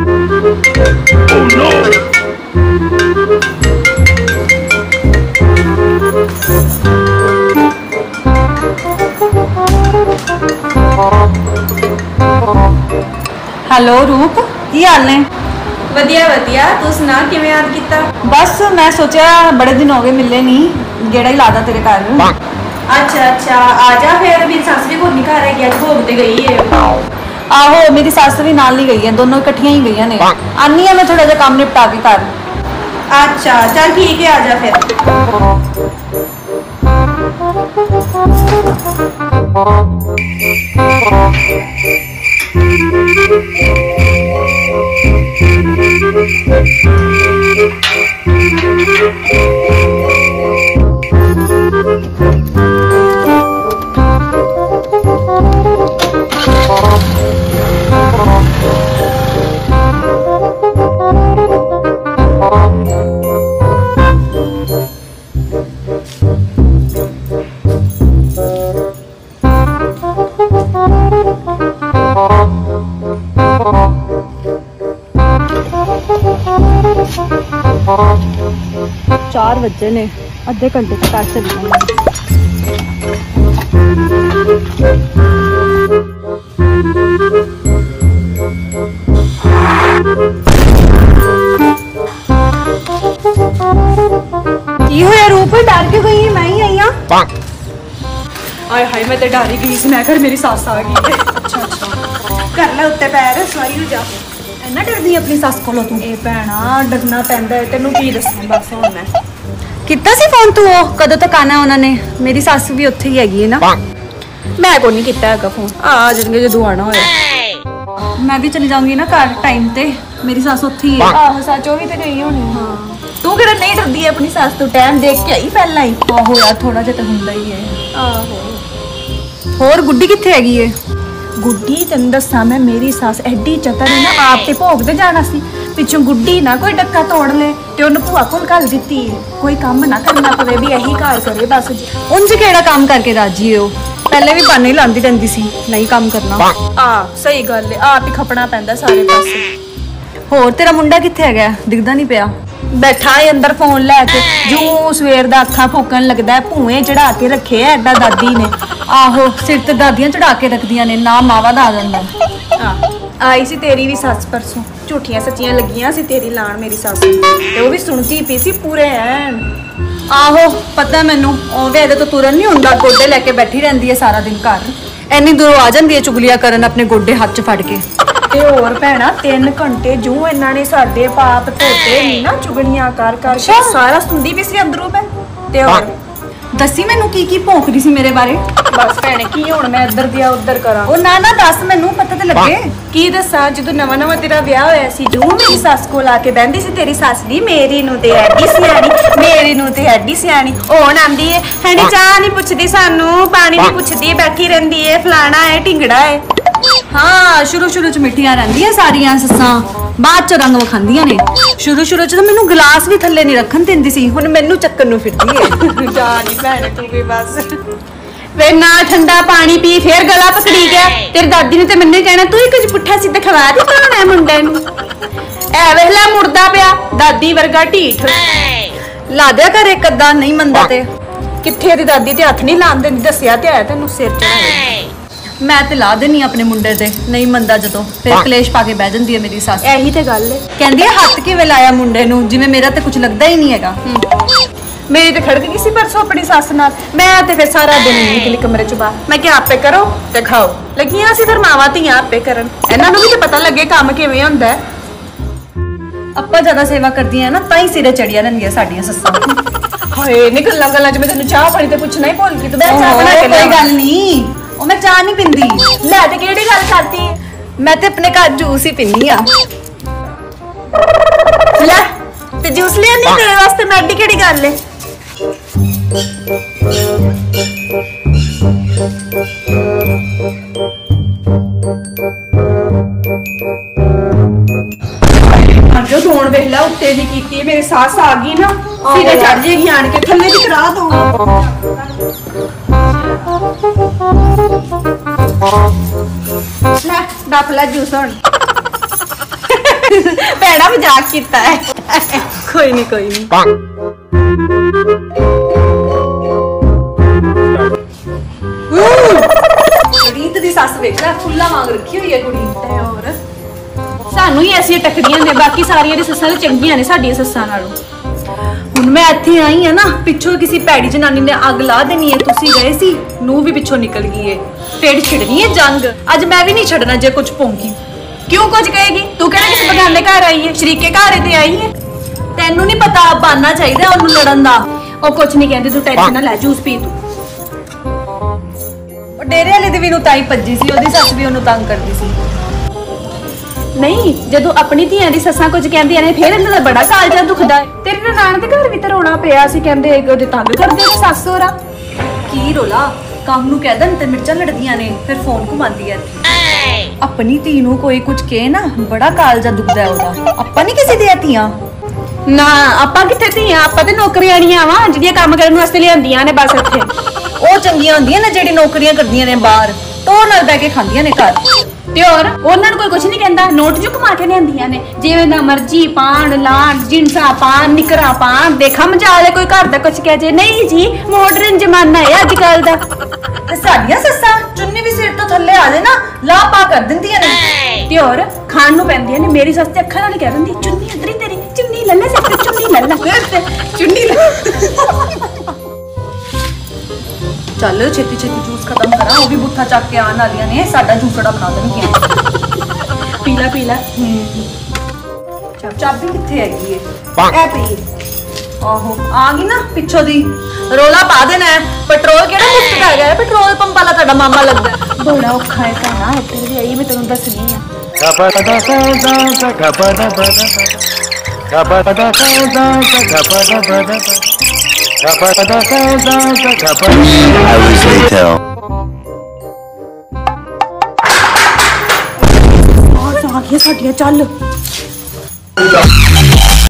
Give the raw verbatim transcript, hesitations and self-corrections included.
Oh no! Hello रूप की हाल ने? वधिया वधिया तू सुना किवें याद किया? बस मैं सोचा बड़े दिन हो गए मिले नहीं, गेड़ा ही लादा तेरे घर। अच्छा अच्छा आजा फिर। मेरी सस भी कोई घर है, भोग ते गई है। आहो मेरी सस भी नाल ही गई है, दोनों इकट्ठियां ही गई ने। आनी है मैं थोड़ा जा काम निपटा के घर। अच्छा चल ठीक है आजा फिर। चार बजे ने, अद्धे घंटे तक घर चली जाऊंगी। की होया रूप, डर क्यों गई? मैं ही आई हां। आय हाय मैं तो डर ही गई सी, मैं घर मेरी सस आ गई। अच्छा अच्छा कर ले उत्ते पैर, सवारी हो जा। इन्ना डरदी अपनी सस कोलों तू? ए भैणा डरना पैंदा है, तेनू की दसां बस हुण मैं। कितना सी फोन तू? कदों तक आना उन्होंने? मेरी सस भी उत्थे ही हैगी है ना। मैं को नहीं किया है फोन, आ जाएंगे जदों आना होया। मैं भी चली जाऊंगी ना घर टाइम ते, मेरी सस उत्थे ही है। आहो सच वो भी तो गई होनी। हां तू किहड़ा नहीं डरदी अपनी सस तो? टाइम देख के आई पहला ही। आहो यार थोड़ा जिहा तो हुंदा ही है। आहो होर गुड्डी कित्थे हैगी है? गुड्डी तेन दसा मैं, मेरी सस एडी चतर है ना, आप ते भोग ते जाना सी, पिछों गुड्डी ना कोई डक्का तोड़ ले ते उन्हें भूआ कोल घल दित्ती है। कोई काम ना करना पवे, भी यही घर करे बस। उंज केड़ा काम करके राजी हो? पहले भी बाने ही लांदी रहंदी सी नहीं काम करना। आ सही गल है, आप ही खपना पैंदा सारे पासे। होर तेरा मुंडा कित्थे हैगा? दिखदा नहीं पिया। बैठा है अंदर फोन लैके, जू सवेर दा अखां फूकन लगदा है। भूए चढ़ा के रखे है एडा दादी ने। आहो सिर ते दादियां चढ़ा के रखदियां ने, ना मावा दा आ जांदा। आई सी तेरी भी सस परसों, झूठियां सच्चियां लगियां सी तेरी लाण मेरी सस ते वो भी सुनती पी सी पूरे हैं। आहो पता मैनू, ओवे एदे तो तुरन नहीं हुंदा, गोडे लेके बैठी रहंदी है सारा दिन घर। एनी दूरों आ जांदी है चुगलियां करन अपने गोडे हाथ च फड़ के। ते होर भैणा तीन घंटे जू इन्हां ने साडे पाप धोते नहीं ना, चुगलियां कर कर सारा सुनदी पी सी अंदरों मैं। ते होर दसी मैनू की की भौंकदी सी मेरे बारे? बस भैणे की हुण मैं इधर दिया उधर करा? ओ ना ना दस मैनू पता ते लगे। की दसा, जदों नवां नवां तेरा ब्याह होया सी, जू मेरी सस कोल आके बहंदी सी तेरी सस दी, मेरी नूं ते एडी सियाणी, मेरी नूं ते एडी सियाणी। हुण आंदी है हैनी, चाह नहीं पुछदी सानू, पानी नहीं पुछदी, बैठी रहिंदी है, फलाना है ढिंगड़ा है। हाँ शुरू शुरू च मिठियां रहिंदियां सारियां सस्सां, बाद च रंग विखांदियां ने। शुरू शुरू च तो मैनू गिलास भी थल्ले नहीं रखन दिंदी सी, हुण मैनू चक्कन नूं फिरदी है। जा नी भैणे तू भी बस। वे ना ठंडा पानी पी फिर गला पकड़ी गया। तेरी दादी ने ते मैनू कहना तू ही कुछ पुट्ठा सीधा खवा दी भाणा मुंडे नूं। ऐ वेखला मुड़दा पिया दादी वर्गा ढीठ। ला दिया कर एक अद्धा, नहीं मनदा ते। कित्थे दी दादी ते हथ नहीं लान दिंदी, दस्सिया ते है तैनू सिर चढ़ाए। मैं ते ला देनी अपने मुंडे दे, नहीं मनदा जदों फिर कलेश पा के बह जांदी है मेरी सस। यही ते गल है, कहंदी है हथ किवें लाया मुंडे नूं, जिवें मेरा ते कुछ लगदा ही नहीं हैगा। मेरी तो खड़क गई सी परसों अपनी सस नाल। मैं ते फिर सारा दिन निकली कमरे चों बाहर, मैं क्या आपे करो ते खाओ। लगियां सी फिर मावां धीआं आपे करन, इन्हां नूं भी ते पता लगे काम किवें हुंदा है। अपा ज्यादा सेवा करदियां ना ताई सिरे चढ़िया रहिंदियां साडियां सस्सां। हाय नी गल्लां गल्लां च मैं तैनूं चाह पानी ते पुछना ही भुल गई। तूं मैं चाह बना के कोई गल नहीं, ओ मैं चाह नहीं पिंदी। लै ते केड़ी गल करती? मैं ते अपने घर जूस ही पीनी आ। लै ते जूस लिया नहीं तेरे वास्ते, मैं एडी केड़ी गल है? जो धोन वेखला उत्ते दी कीती, मेरी सस आ गई ना सिरे चढ़ जाएगी, आन के थल्ले दी करा दो। ले डफ ले जूस हुण। भैड़ा मजाक कीता है। कोई नहीं कोई नहीं। रीत दी सੱਸ ਵੇਖ ਲੈ ਫੁੱਲਾ ਵਾਂਗ ਰੱਖੀ ਹੋਈ ਹੈ ਕੁੜੀ ਤੇ ਹੋਰ ਸਾਨੂੰ ਹੀ ਐਸੀਆਂ ਟੱਕਰੀਆਂ ਨੇ, ਬਾਕੀ ਸਾਰੀਆਂ ਦੀ ਸੱਸਾਂ ਤੇ ਚੰਗੀਆਂ ਨੇ ਸਾਡੀਆਂ ਸੱਸਾਂ ਨਾਲੋਂ। ਹੁਣ ਮੈਂ ਇੱਥੇ ਆਈ ਆ ਨਾ, ਪਿੱਛੋਂ ਕਿਸੇ ਭੈੜੀ ਜਨਾਨੀ ਨੇ ਅੱਗ ਲਾ ਦੇਣੀ ਹੈ, ਤੁਸੀਂ ਗਏ ਸੀ, ਨੂੰ ਵੀ ਪਿੱਛੋਂ ਨਿਕਲ ਗਈ ਏ, ਫੇਰ ਛਿੜਨੀ ਹੈ ਜੰਗ। ਅੱਜ ਮੈਂ ਵੀ ਨਹੀਂ ਛੱਡਣਾ ਜੇ ਕੁਝ ਪੌਂਕੀ। ਕਿਉਂ ਕੁਝ ਕਹੇਗੀ? ਤੂੰ ਕਿਹੜਾ ਕਿਸੇ ਬਗਾਨੇ ਘਰ ਆਈ ਹੈ, ਸ਼ਰੀਕੇ ਘਰ ਤੇ ਆਈ ਹੈ। ਤੈਨੂੰ ਨਹੀਂ ਪਤਾ ਬਾਨਾ ਚਾਹੀਦਾ ਉਹਨੂੰ ਲੜਨ ਦਾ। ਉਹ ਕੁਝ ਨਹੀਂ ਕਹਿੰਦੀ, ਤੂੰ ਟੈਨਸ਼ਨ ਨਾ ਲੈ, ਜੂਸ ਪੀ ਤੂੰ। ਉਹ ਡੇਰੇ ਵਾਲੇ ਦੀ ਵੀ ਨੂੰ ਤਾਈ ਭੱਜੀ ਸੀ, ਉਹਦੀ ਸੱਸ ਵੀ ਉਹਨੂੰ ਤੰਗ ਕਰਦੀ ਸੀ। ਨਹੀਂ, ਜਦੋਂ ਆਪਣੀ ਧੀਆਂ ਦੀ ਸੱਸਾਂ ਕੁਝ ਕਹਿੰਦੀਆਂ ਨੇ ਫਿਰ ਇਹਨਾਂ ਦਾ ਬੜਾ ਕਾਲਜਾ ਦੁਖਦਾ ਹੈ। ਤੇਰੇ ਨਨਾਣ ਦੇ ਘਰ ਵੀ ਤਾਂ ਰੋਣਾ ਪਿਆ ਸੀ, ਕਹਿੰਦੇ ਉਹਦੇ ਤੰਗ ਕਰਦੇ ਨੇ ਸੱਸ ਸਹੁਰਾ। ਕੀ ਰੋਲਾ? ਕੰਮ ਨੂੰ ਕਹਿ ਦੇਣ ਤੇ ਮਿਰਚਾਂ ਲੜਦੀਆਂ ਨੇ, ਫਿਰ ਫੋਨ ਘੁਮਾਉਂਦੀ ਐ ਇੱਥੇ। ਆਪਣੀ ਧੀ ਨੂੰ ਕੋਈ ਕੁਝ ਕਹੇ ਨਾ, ਬੜਾ ਕਾਲਜਾ ਦੁਖਦਾ ਉਹਦਾ। ਆਪਾਂ ਨਹੀਂ ਕਿਸੇ ਦੀਆਂ ਧੀਆਂ। ਨਾ ਆਪਾਂ ਕਿੱਥੇ ਧੀਆਂ, ਆਪਾਂ ਤੇ ਨੌਕਰੀਆਣੀਆਂ ਵਾ ਜਿਹੜੀਆਂ ਕੰਮ ਕਰਨ ਵਾਸਤੇ ਲਿਆਂਦੀਆਂ ਨੇ ਬਸ ਇੱਥੇ। ਉਹ ਚੰਗੀਆਂ ਹੁੰਦੀਆਂ ਨੇ ਜਿਹੜੀ ਨੌਕਰੀਆਂ ਕਰਦੀਆਂ ਨੇ ਬਾਹਰ, ਟੋਰ ਨਾਲ ਬਹਿ ਕੇ ਖਾਂਦੀਆਂ ਨੇ ਘਰ। ਤੇ ਹੋਰ ਉਹਨਾਂ ਨੂੰ ਕੋਈ ਕੁਝ ਨਹੀਂ ਕਹਿੰਦਾ, ਨੋਟ ਜੋ ਕਮਾ ਕੇ ਲਿਆਂਦੀਆਂ ਨੇ, ਜਿਵੇਂ ਦਾ ਮਰਜ਼ੀ ਪਾਣ ਲਾਣ, ਜਿੰਸਾ ਪਾਣ, ਨਿਕਰਾ ਪਾਣ। ਦੇਖਾ ਮਜਾਲ ਕੋਈ ਘਰ ਦਾ ਕੁਝ ਕਹਿ ਜੇ। ਨਹੀਂ ਜੀ, ਮਾਡਰਨ ਜ਼ਮਾਨਾ ਹੈ ਅੱਜ ਕੱਲ ਦਾ। ਤੇ ਸਾਡੀਆਂ ਸੱਸਾਂ ਚੁੰਨੀ ਵੀ ਸਿਰ ਤੋਂ ਥੱਲੇ ਆ ਜੇ ਨਾ, ਲਾਹ ਪਾ ਕਰ ਦਿੰਦੀਆਂ ਨੇ। ਤੇ ਹੋਰ ਖਾਣ ਨੂੰ ਪੈਂਦੀਆਂ ਨੇ। ਮੇਰੀ ਸੱਸ ਤੇ ਅੱਖਾਂ ਨਾਲ ਕਹਿ ਦਿੰਦੀ, ਚੁੰਨੀ ਅੰਦਰੀ ਤੇਰੀ, ਚੁੰਨੀ ਲੈ ਲੈ ਸਿਰ ਤੇ, ਚੁੰਨੀ ਲੈ ਲੈ ਫਿਰ ਤੇ ਚੁੰਨੀ ਲੈ। ਚੱਲ ਛੇਤੀ ਛੇਤੀ ਜੂਸ ਖਤਮ ਕਰਾਂ, ਉਹ ਵੀ ਬੁੱਥਾ ਚੱਕ ਕੇ ਆਉਣ ਵਾਲੀਆਂ ਨੇ, ਸਾਡਾ ਜੂਸੜਾ ਬਣਾ ਦੇਣਗੀਆਂ। ਪੀਲਾ ਪੀਲਾ। ਚਾਬੀ ਕਿੱਥੇ ਹੈਗੀ ਏ? ਐ ਪੀ। ਆਹੋ ਆ ਗਈ ਨਾ ਪਿੱਛੋਂ ਦੀ। ਰੋਲਾ ਪਾ ਦੇਣਾ ਹੈ, ਪੈਟਰੋਲ ਕਿਹੜਾ ਮੁਫਤ ਹੈਗਾ ਹੈ? ਪੈਟਰੋਲ ਪੰਪ ਵਾਲਾ ਤੁਹਾਡਾ ਮਾਮਾ ਲੱਗਦਾ ਹੈ। ਬੜਾ ਔਖਾ ਹੈ ਭੈਣਾ, ਇੱਧਰ ਵੀ ਆਈ, ਮੈਂ ਤੈਨੂੰ ਦੱਸਣੀ ਆ। Hours later. ਆ ਗਿਆ ਸਾਡੀਆਂ, ਚੱਲ।